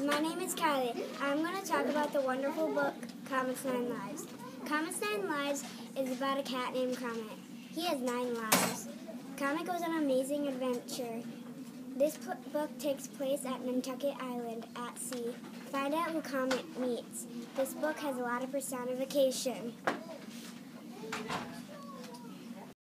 My name is Kylie. I'm going to talk about the wonderful book, Comet's 9 Lives. Comet's 9 Lives is about a cat named Comet. He has 9 lives. Comet goes on an amazing adventure. This book takes place at Nantucket Island at sea. Find out who Comet meets. This book has a lot of personification.